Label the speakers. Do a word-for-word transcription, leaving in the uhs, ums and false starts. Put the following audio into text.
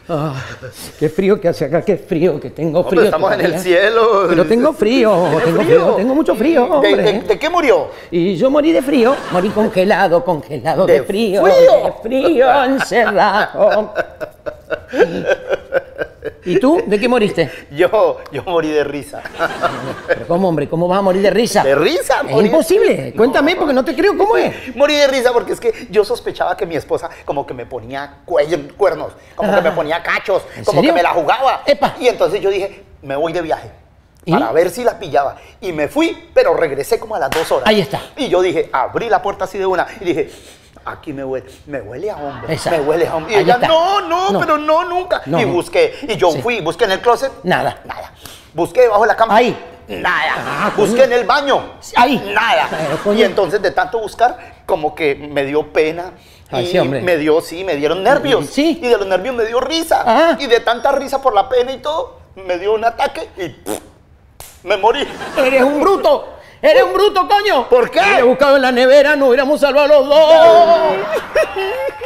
Speaker 1: Ah, qué frío que hace acá, qué frío, que tengo frío.
Speaker 2: Hombre, estamos
Speaker 1: todavía.
Speaker 2: en el cielo.
Speaker 1: Pero tengo frío, tengo frío? frío, tengo mucho frío,
Speaker 2: ¿De,
Speaker 1: hombre.
Speaker 2: de, de qué murió?
Speaker 1: Y yo morí de frío, morí congelado, congelado de,
Speaker 2: ¿De
Speaker 1: frío,
Speaker 2: frío?
Speaker 1: de frío, encerrado. ¿Y tú? ¿De qué moriste?
Speaker 2: Yo, yo morí de risa.
Speaker 1: Pero ¿cómo, hombre? ¿Cómo vas a morir de risa?
Speaker 2: ¿De risa?
Speaker 1: Es
Speaker 2: morí-
Speaker 1: imposible. Cuéntame porque no te creo. ¿Cómo es?
Speaker 2: Morí de risa porque es que yo sospechaba que mi esposa como que me ponía cuello, cuernos, como que me ponía cachos,
Speaker 1: ¿En
Speaker 2: como
Speaker 1: serio?
Speaker 2: que me la jugaba.
Speaker 1: Epa.
Speaker 2: Y entonces yo dije, me voy de viaje.
Speaker 1: ¿Y?
Speaker 2: Para ver si la pillaba. Y me fui, pero regresé como a las dos horas.
Speaker 1: Ahí está.
Speaker 2: Y yo dije, abrí la puerta así de una y dije, aquí me huele, me huele a hombre,
Speaker 1: Exacto.
Speaker 2: me huele a hombre. Y
Speaker 1: Ahí
Speaker 2: ella,
Speaker 1: está.
Speaker 2: no, no,
Speaker 1: No.
Speaker 2: pero no, nunca.
Speaker 1: No.
Speaker 2: Y busqué, y yo
Speaker 1: Sí.
Speaker 2: fui, busqué en el closet.
Speaker 1: Nada.
Speaker 2: Nada. Busqué debajo de la cama.
Speaker 1: Ahí.
Speaker 2: Nada.
Speaker 1: Ah,
Speaker 2: Busqué
Speaker 1: coño.
Speaker 2: en el baño.
Speaker 1: Ahí.
Speaker 2: Nada.
Speaker 1: Pero, coño.
Speaker 2: Y entonces de tanto buscar, como que me dio pena.
Speaker 1: Ay,
Speaker 2: y
Speaker 1: sí, hombre.
Speaker 2: me dio, sí, me dieron nervios.
Speaker 1: Sí.
Speaker 2: Y de los nervios me dio risa.
Speaker 1: Ah.
Speaker 2: Y de tanta risa por la pena y todo, me dio un ataque y pff, me morí.
Speaker 1: ¡Eres un bruto! ¡Eres un bruto, coño!
Speaker 2: ¿Por qué?
Speaker 1: Si hubiera buscado en la nevera, nos hubiéramos salvado los dos.